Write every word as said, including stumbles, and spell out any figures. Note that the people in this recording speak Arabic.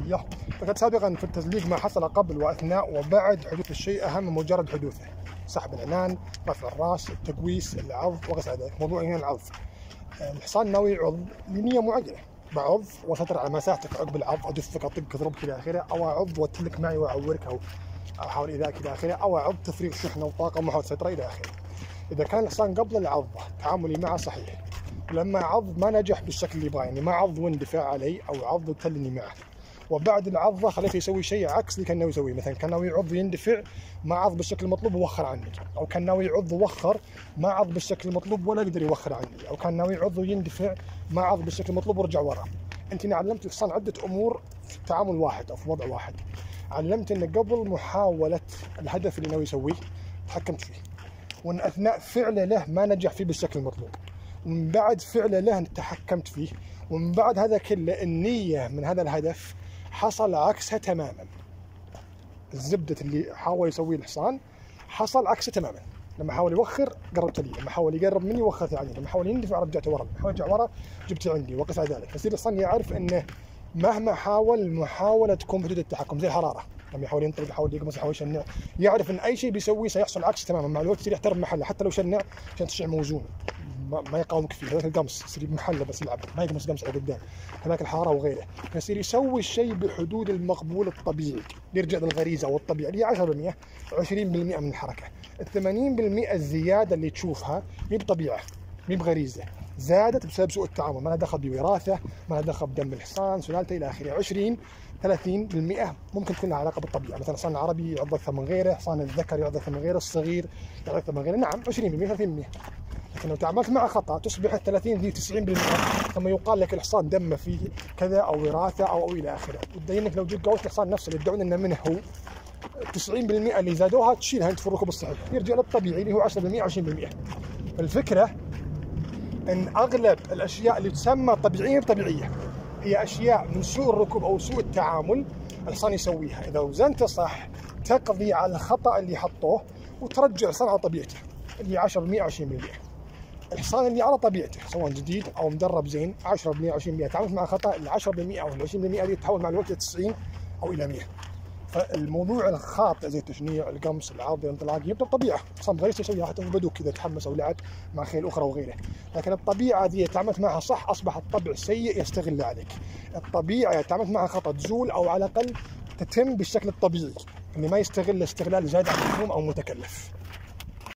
الصحية. فقد سابقا في التزليق ما حصل قبل وأثناء وبعد حدوث الشيء أهم من مجرد حدوثه: سحب العنان، رفع الراس، التقويس، العض وغسل ذلك. موضوع هنا العض. الحصان ناوي يعض لنية معينة، بعض وستر على مساحتك عقب العض، أدفك أطق أضربك إلى آخره، أو أعض وأتلك معي وأعورك أو أحاول إيذائك إلى آخره، أو أعض تفريغ شحنة وطاقة ومحاولة سيطرة إلى آخره. إذا كان الحصان قبل العضة تعاملي معه صحيح، ولما عض ما نجح بالشكل اللي يبغاه، يعني ما عض واندفاع علي أو عض وتلني معه، وبعد العضة خليته يسوي شيء عكس اللي كان ناوي يسويه، مثلا كان ناوي يعض ويندفع ما عض بالشكل المطلوب ووخر عني، أو كان ناوي يعض ووخر ما عض بالشكل المطلوب ولا قدر يوخر عني، أو كان ناوي يعض ويندفع ما عض بالشكل المطلوب ورجع ورا. أنت هنا علمت الحصان عدة أمور في تعامل واحد أو في وضع واحد. علمت أنه قبل محاولة الهدف اللي ناوي يسويه تحكمت فيه، وأن أثناء فعله له ما نجح فيه بالشكل المطلوب، ومن بعد فعله له تحكمت فيه، ومن بعد هذا كله النية من هذا الهدف حصل عكسها تماما. الزبدة اللي حاول يسويه الحصان حصل عكسه تماما. لما حاول يوخر قربت لي، لما حاول يقرب مني وخرت عني، لما حاول يندفع رجعت ورا، لما حاول يرجع ورا جبت عندي وقس على ذلك. فيصير الحصان يعرف انه مهما حاول المحاولة تكون بحدود التحكم، زي الحرارة لما يحاول ينطلق يحاول يقمص يحاول يشنع، يعرف ان اي شيء بيسويه سيحصل عكس تماما. مع الوقت يصير يحترم محله حتى لو شنع عشان تشع موزون، ما يقاومك فيه. هذاك القمص يصير محله بس يلعب، ما يقمص قمص على قدام، هذاك الحراره وغيره. فيصير يسوي الشيء بحدود المقبول الطبيعي، يرجع للغريزه والطبيعي اللي هي عشرة بالمئة عشرين بالمئة من الحركه. ال ثمانين بالمئة الزياده اللي تشوفها مي بطبيعه مي بغريزه، زادت بسبب سوء التعامل، ما لها دخل بوراثه، ما لها دخل بدم الحصان سلالته الى اخره. عشرين ثلاثين بالمئة ممكن تكون لها علاقه بالطبيعه، مثلا الحصان العربي يعض اكثر من غيره، حصان الذكر يعض اكثر من غيره، الصغير يعض اكثر من غيره. نعم عشرين بالمئة ثلاثين بالمئة. لكن لو تعاملت مع خطأ تصبح الثلاثين ذي تسعين بالمئة، ثم يقال لك الحصان دمه فيه كذا او وراثه او, أو الى اخره. وتدين انك لو جيت قوت الحصان نفسه اللي يدعون انه منه هو، تسعين بالمئة اللي زادوها تشيلها انت في الركوب الصحيح، يرجع للطبيعي اللي هو عشرة بالمئة عشرين بالمئة. الفكره ان اغلب الاشياء اللي تسمى طبيعيه طبيعيه هي اشياء من سوء الركوب او سوء التعامل الحصان يسويها. اذا وزنته صح تقضي على الخطأ اللي حطوه وترجع الحصان على طبيعته اللي عشرة بالمئة عشرين بالمئة. الحصان اللي على طبيعته سواء جديد او مدرب زين عشرة بالمئة عشرين بالمئة تعامل مع خطأ، ال عشرة بالمئة او ال عشرين بالمئة دي تتحول مع الوقت إلى تسعين او الى مئة. فالموضوع الخاطئ زي التشنيع، القمص، العض، الانطلاق يبدا الطبيعه، الحصان بغير يسويها حتى في البدو كذا تحمس او لعب مع خيل اخرى وغيره. لكن الطبيعه دي تعاملت معها صح اصبح الطبع سيء يستغل عليك. الطبيعه تعاملت معها خطا تزول او على الاقل تتم بالشكل الطبيعي اللي ما يستغل استغلال زايد عن اللزوم او متكلف.